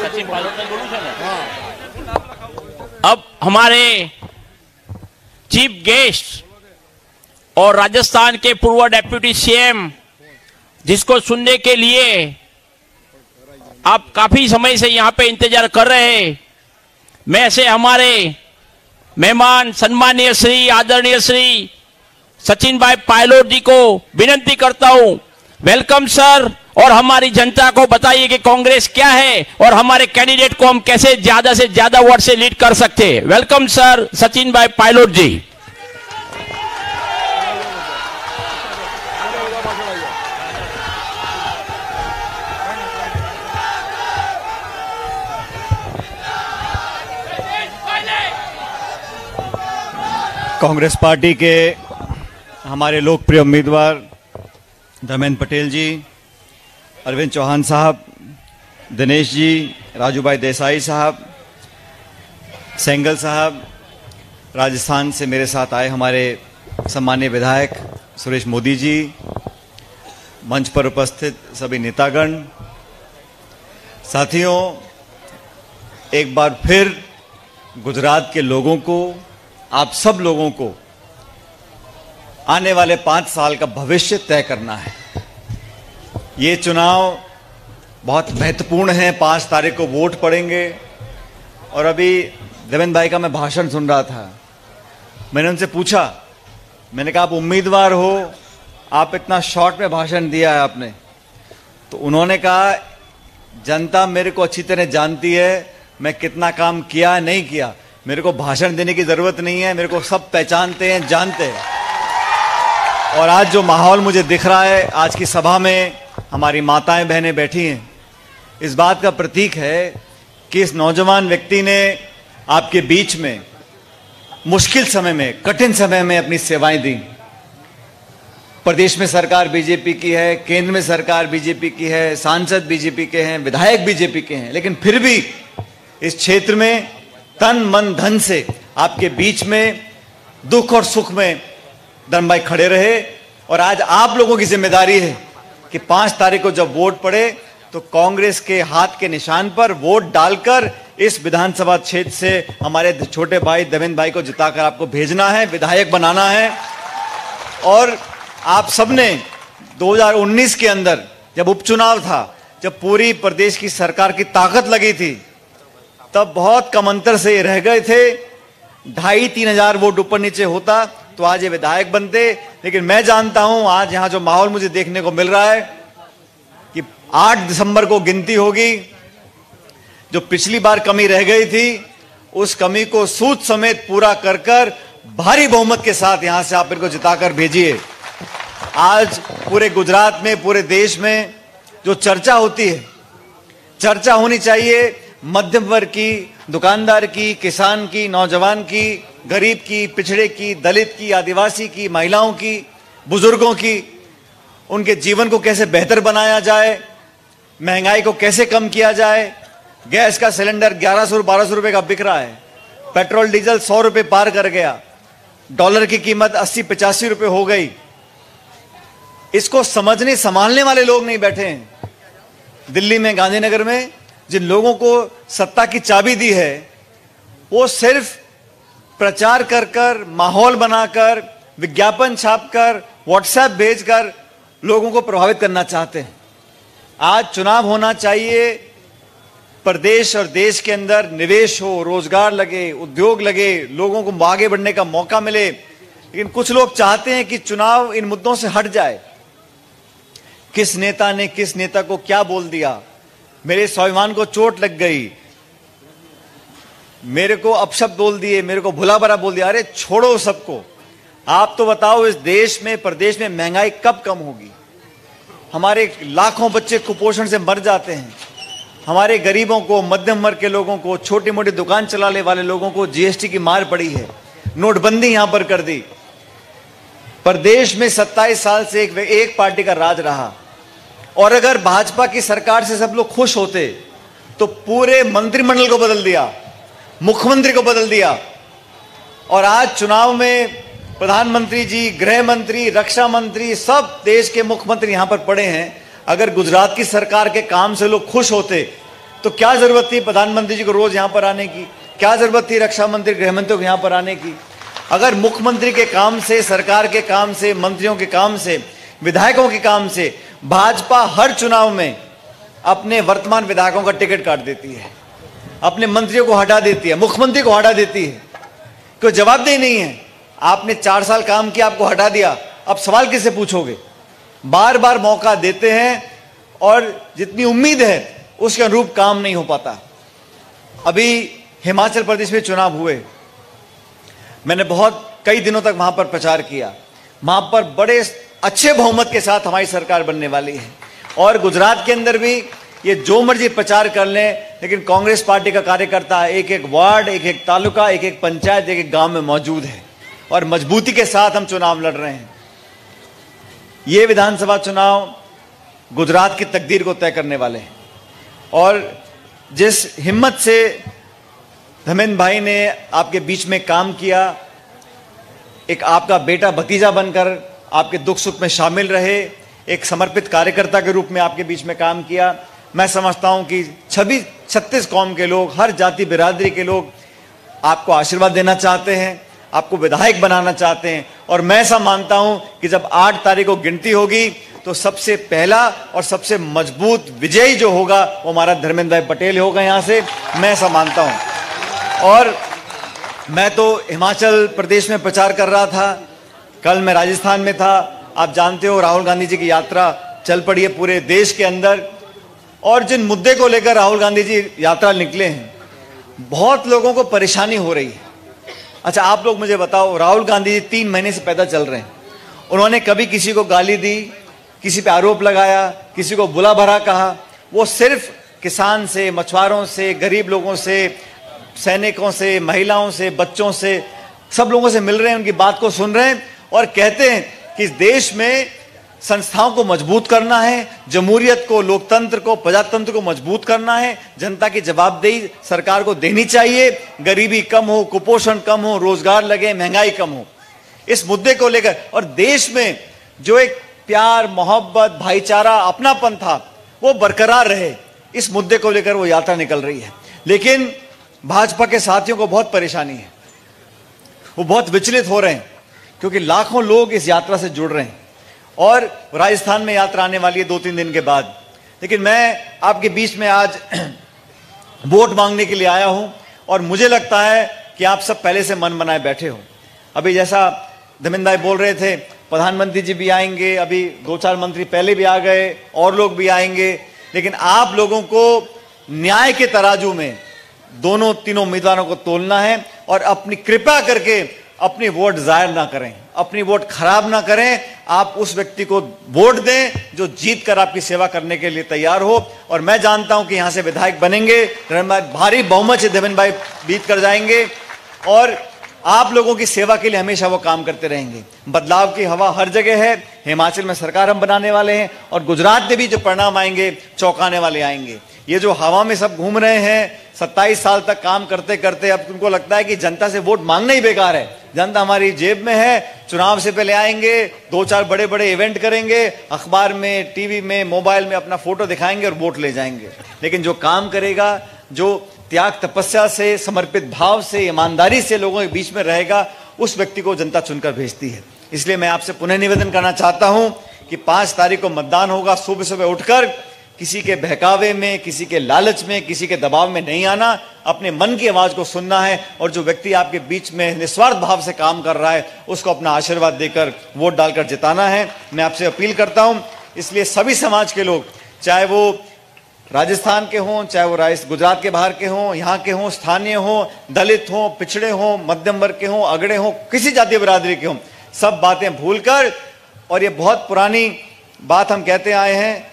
सचिन पायलट ने बोलू है। अब हमारे चीफ गेस्ट और राजस्थान के पूर्व डेप्यूटी सीएम, जिसको सुनने के लिए आप काफी समय से यहां पे इंतजार कर रहे हैं, मैं ऐसे हमारे मेहमान सम्मानीय श्री आदरणीय श्री सचिन भाई पायलट जी को विनती करता हूं, वेलकम सर। और हमारी जनता को बताइए कि कांग्रेस क्या है और हमारे कैंडिडेट को हम कैसे ज्यादा से ज्यादा वोट से लीड कर सकते हैं। वेलकम सर सचिन भाई पायलट जी। कांग्रेस पार्टी के हमारे लोकप्रिय उम्मीदवार धर्मेंद्र पटेल जी, अरविंद चौहान साहब, दिनेश जी, राजू भाई देसाई साहब, सेंगल साहब, राजस्थान से मेरे साथ आए हमारे सम्मानीय विधायक सुरेश मोदी जी, मंच पर उपस्थित सभी नेतागण, साथियों, एक बार फिर गुजरात के लोगों को, आप सब लोगों को आने वाले 5 साल का भविष्य तय करना है। ये चुनाव बहुत महत्वपूर्ण है। 5 तारीख को वोट पड़ेंगे। और अभी देवेंद्र भाई का मैं भाषण सुन रहा था, मैंने उनसे पूछा, मैंने कहा आप उम्मीदवार हो, आप इतना शॉर्ट में भाषण दिया है आपने, तो उन्होंने कहा जनता मेरे को अच्छी तरह जानती है, मैं कितना काम किया नहीं किया, मेरे को भाषण देने की जरूरत नहीं है, मेरे को सब पहचानते हैं, जानते हैं। और आज जो माहौल मुझे दिख रहा है, आज की सभा में हमारी माताएं बहनें बैठी हैं, इस बात का प्रतीक है कि इस नौजवान व्यक्ति ने आपके बीच में मुश्किल समय में, कठिन समय में अपनी सेवाएं दी। प्रदेश में सरकार बीजेपी की है, केंद्र में सरकार बीजेपी की है, सांसद बीजेपी के हैं, विधायक बीजेपी के हैं, लेकिन फिर भी इस क्षेत्र में तन मन धन से आपके बीच में दुख और सुख में धर्म भाई खड़े रहे। और आज आप लोगों की जिम्मेदारी है कि 5 तारीख को जब वोट पड़े तो कांग्रेस के हाथ के निशान पर वोट डालकर इस विधानसभा क्षेत्र से हमारे छोटे भाई देवेंद्र भाई को जिताकर आपको भेजना है, विधायक बनाना है। और आप सबने 2019 के अंदर जब उपचुनाव था, जब पूरी प्रदेश की सरकार की ताकत लगी थी, तब बहुत कम अंतर से रह गए थे। 2,500-3 हजार वोट ऊपर नीचे होता तो आज ये विधायक बनते। लेकिन मैं जानता हूं आज यहां जो माहौल मुझे देखने को मिल रहा है कि 8 दिसंबर को गिनती होगी। जो पिछली बार कमी रह गई थी, उस कमी को सूद समेत पूरा कर कर भारी बहुमत के साथ यहां से आप इनको जिताकर भेजिए। आज पूरे गुजरात में, पूरे देश में जो चर्चा होती है, चर्चा होनी चाहिए मध्यम वर्ग की, दुकानदार की, किसान की, नौजवान की, गरीब की, पिछड़े की, दलित की, आदिवासी की, महिलाओं की, बुजुर्गों की। उनके जीवन को कैसे बेहतर बनाया जाए, महंगाई को कैसे कम किया जाए। गैस का सिलेंडर 1100-1200 रुपए का बिक रहा है, पेट्रोल डीजल 100 रुपए पार कर गया, डॉलर की कीमत 80-85 रुपए हो गई। इसको समझने संभालने वाले लोग नहीं बैठे हैं। दिल्ली में, गांधीनगर में जिन लोगों को सत्ता की चाबी दी है, वो सिर्फ प्रचार कर कर, माहौल बनाकर, विज्ञापन छापकर, व्हाट्सएप भेजकर लोगों को प्रभावित करना चाहते हैं। आज चुनाव होना चाहिए, प्रदेश और देश के अंदर निवेश हो, रोजगार लगे, उद्योग लगे, लोगों को आगे बढ़ने का मौका मिले। लेकिन कुछ लोग चाहते हैं कि चुनाव इन मुद्दों से हट जाए। किस नेता ने किस नेता को क्या बोल दिया, मेरे स्वाभिमान को चोट लग गई, मेरे को अपशब्द बोल दिए, मेरे को भुला भरा बोल दिया। अरे छोड़ो सबको, आप तो बताओ इस देश में, प्रदेश में महंगाई कब कम होगी। हमारे लाखों बच्चे कुपोषण से मर जाते हैं। हमारे गरीबों को, मध्यम वर्ग के लोगों को, छोटी मोटी दुकान चलाने वाले लोगों को जीएसटी की मार पड़ी है, नोटबंदी यहां पर कर दी। प्रदेश में 27 साल से एक पार्टी का राज रहा। और अगर भाजपा की सरकार से सब लोग खुश होते तो पूरे मंत्रिमंडल को बदल दिया, मुख्यमंत्री को बदल दिया। और आज चुनाव में प्रधानमंत्री जी, गृह मंत्री, रक्षा मंत्री, सब देश के मुख्यमंत्री यहां पर पड़े हैं। अगर गुजरात की सरकार के काम से लोग खुश होते तो क्या जरूरत थी प्रधानमंत्री जी को रोज यहां पर आने की? क्या जरूरत थी रक्षा मंत्री, गृह मंत्री को यहां पर आने की? अगर मुख्यमंत्री के काम से, सरकार के काम से, मंत्रियों के काम से, विधायकों के काम से भाजपा हर चुनाव में अपने वर्तमान विधायकों का टिकट काट देती है, अपने मंत्रियों को हटा देती है, मुख्यमंत्री को हटा देती है, कोई जवाबदेही नहीं है। आपने 4 साल काम किया, आपको हटा दिया, अब सवाल किससे पूछोगे? बार बार मौका देते हैं और जितनी उम्मीद है उसके अनुरूप काम नहीं हो पाता। अभी हिमाचल प्रदेश में चुनाव हुए, मैंने कई दिनों तक वहां पर प्रचार किया, वहां पर बड़े अच्छे बहुमत के साथ हमारी सरकार बनने वाली है। और गुजरात के अंदर भी ये जो मर्जी प्रचार कर लें, लेकिन कांग्रेस पार्टी का कार्यकर्ता एक एक वार्ड, एक एक तालुका, एक एक पंचायत, एक एक गांव में मौजूद है और मजबूती के साथ हम चुनाव लड़ रहे हैं। ये विधानसभा चुनाव गुजरात की तकदीर को तय करने वाले हैं और जिस हिम्मत से धर्मेंद्र भाई ने आपके बीच में काम किया, एक आपका बेटा भतीजा बनकर आपके दुख सुख में शामिल रहे, एक समर्पित कार्यकर्ता के रूप में आपके बीच में काम किया, मैं समझता हूं कि 36 कौम के लोग, हर जाति बिरादरी के लोग आपको आशीर्वाद देना चाहते हैं, आपको विधायक बनाना चाहते हैं। और मैं ऐसा मानता हूं कि जब 8 तारीख को गिनती होगी तो सबसे पहला और सबसे मजबूत विजयी जो होगा वो हमारा धर्मेंद्र भाई पटेल होगा यहां से, मैं ऐसा मानता हूं। और मैं तो हिमाचल प्रदेश में प्रचार कर रहा था, कल मैं राजस्थान में था। आप जानते हो राहुल गांधी जी की यात्रा चल पड़ी है पूरे देश के अंदर और जिन मुद्दे को लेकर राहुल गांधी जी यात्रा निकले हैं, बहुत लोगों को परेशानी हो रही है। अच्छा, आप लोग मुझे बताओ, राहुल गांधी जी 3 महीने से पैदल चल रहे हैं, उन्होंने कभी किसी को गाली दी, किसी पे आरोप लगाया, किसी को बुला भरा कहा? वो सिर्फ किसान से, मछुआरों से, गरीब लोगों से, सैनिकों से, महिलाओं से, बच्चों से, सब लोगों से मिल रहे हैं, उनकी बात को सुन रहे हैं और कहते हैं कि इस देश में संस्थाओं को मजबूत करना है, जमहूरियत को, लोकतंत्र को, प्रजातंत्र को मजबूत करना है, जनता की जवाबदेही सरकार को देनी चाहिए, गरीबी कम हो, कुपोषण कम हो, रोजगार लगे, महंगाई कम हो, इस मुद्दे को लेकर। और देश में जो एक प्यार, मोहब्बत, भाईचारा, अपनापन था वो बरकरार रहे, इस मुद्दे को लेकर वो यात्रा निकल रही है। लेकिन भाजपा के साथियों को बहुत परेशानी है, वो बहुत विचलित हो रहे हैं क्योंकि लाखों लोग इस यात्रा से जुड़ रहे हैं और राजस्थान में यात्रा आने वाली है 2-3 दिन के बाद। लेकिन मैं आपके बीच में आज वोट मांगने के लिए आया हूं और मुझे लगता है कि आप सब पहले से मन बनाए बैठे हो। अभी जैसा धर्मेंद्र भाई बोल रहे थे, प्रधानमंत्री जी भी आएंगे, अभी 2-4 मंत्री पहले भी आ गए, और लोग भी आएंगे, लेकिन आप लोगों को न्याय के तराजू में दोनों तीनों उम्मीदवारों को तोलना है और अपनी कृपा करके अपनी वोट जाहिर ना करें, अपनी वोट खराब ना करें। आप उस व्यक्ति को वोट दें जो जीत कर आपकी सेवा करने के लिए तैयार हो। और मैं जानता हूं कि यहां से विधायक बनेंगे, भारी बहुमत से देवेंद्र भाई बीत कर जाएंगे और आप लोगों की सेवा के लिए हमेशा वो काम करते रहेंगे। बदलाव की हवा हर जगह है, हिमाचल में सरकार हम बनाने वाले हैं और गुजरात में भी जो परिणाम आएंगे चौंकाने वाले आएंगे। ये जो हवा में सब घूम रहे हैं, 27 साल तक काम करते करते अब तुमको लगता है कि जनता से वोट मांगना ही बेकार है, जनता हमारी जेब में है, चुनाव से पहले आएंगे, 2-4 बड़े बड़े इवेंट करेंगे, अखबार में, टीवी में, मोबाइल में अपना फोटो दिखाएंगे और वोट ले जाएंगे। लेकिन जो काम करेगा, जो त्याग तपस्या से, समर्पित भाव से, ईमानदारी से लोगों के बीच में रहेगा, उस व्यक्ति को जनता चुनकर भेजती है। इसलिए मैं आपसे पुनः निवेदन करना चाहता हूं कि 5 तारीख को मतदान होगा। सुबह सुबह उठकर किसी के बहकावे में, किसी के लालच में, किसी के दबाव में नहीं आना, अपने मन की आवाज को सुनना है और जो व्यक्ति आपके बीच में निस्वार्थ भाव से काम कर रहा है उसको अपना आशीर्वाद देकर वोट डालकर जिताना है। मैं आपसे अपील करता हूं। इसलिए सभी समाज के लोग, चाहे वो राजस्थान के हों, चाहे वो गुजरात के बाहर के हों, यहाँ के हों, स्थानीय हों, दलित हों, पिछड़े हों, मध्यम वर्ग के हों, अगड़े हों, किसी जातीय बिरादरी के हों, सब बातें भूलकर, और ये बहुत पुरानी बात हम कहते आए हैं,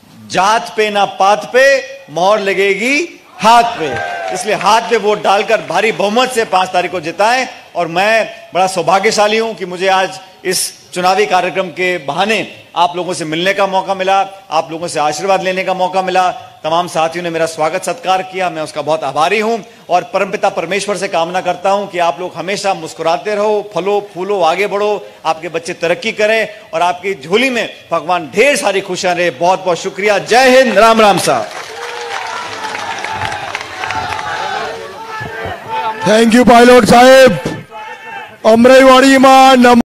जात पे ना पात पे मोहर लगेगी हाथ पे। इसलिए हाथ पे वोट डालकर भारी बहुमत से 5 तारीख को जिताएं। और मैं बड़ा सौभाग्यशाली हूं कि मुझे आज इस चुनावी कार्यक्रम के बहाने आप लोगों से मिलने का मौका मिला, आप लोगों से आशीर्वाद लेने का मौका मिला। तमाम साथियों ने मेरा स्वागत सत्कार किया, मैं उसका बहुत आभारी हूं और परमपिता परमेश्वर से कामना करता हूं कि आप लोग हमेशा मुस्कुराते रहो, फलो फूलो, आगे बढ़ो, आपके बच्चे तरक्की करें और आपकी झोली में भगवान ढेर सारी खुशियां रहे। बहुत बहुत शुक्रिया। जय हिंद, राम राम साहब। થેન્ક યુ પાયલોટ સાહેબ. અમરાઈવાડીમાં